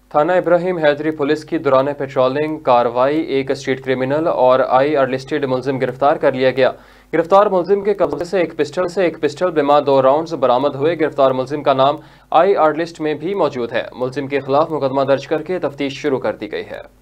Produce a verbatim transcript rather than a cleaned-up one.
थाना इब्राहिम हैदरी पुलिस की दौरान पेट्रोलिंग कार्रवाई एक स्ट्रीट क्रिमिनल और आई आर लिस्टेड मुलजिम गिरफ्तार कर लिया गया। गिरफ्तार मुलजिम के कब्जे से एक पिस्टल से एक पिस्टल बिमा दो राउंड्स बरामद हुए। गिरफ्तार मुलजिम का नाम आई आर लिस्ट में भी मौजूद है। मुलजिम के खिलाफ मुकदमा दर्ज करके तफ्तीश शुरू कर दी गई है।